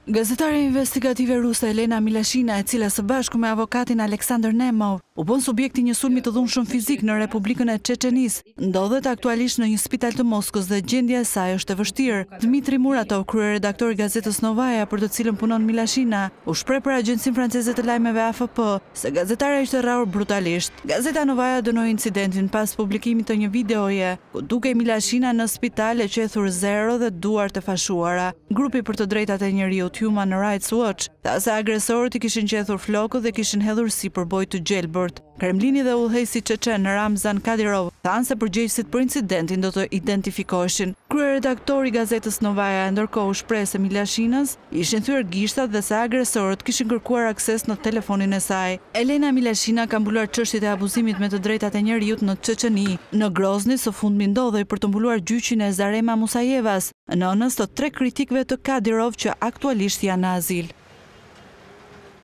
Gazetarja investigative ruse Elena Milashina, e cila së bashku me avokatin Alexander Nemov u bën subjekti një sulmi të dhunshëm fizik në Republikën e Çeçenisë, ndodhet aktualisht në një spital të Moskës dhe gjendja e saj është e vështirë. Dmitri Muratov, kryeredaktori i gazetës Novaja, për të cilën punon Milashina, u shpreh për agjencinë franceze të lajmeve AFP se gazetarja ishte rrahur brutalisht. Gazeta Novaja dënoi incidentin pas publikimit të një videoje ku dukej Milashina në spital e qethur zero dhe duart e fashuara. Grupi për të drejtat e njerëzit Human Rights Watch tha se agresorët i kishin qethur flokët dhe kishin hedhur sipërboj të gjelbërt. Kremlini dhe udhëheqësi Çeçen Ramzan Kadyrov thanë se përgjegjësit për incidentin do të identifikoheshin. Kryeredaktori i gazetës Novaja ndërkohë u shpreh se Milashinës ishin thyer gishtat dhe se agresorët kishin kërkuar akses në telefonin e saj. Elena Milashina ka mbuluar çështjet e abuzimit me të drejtat e njerëzit në Çeçeni. Në Grozni së fundmi ndodhej për të mbuluar gjyqin e Zarema Musajevas, nënës të 3 kritikëve të Kadyrov që aktualisht janë në azil.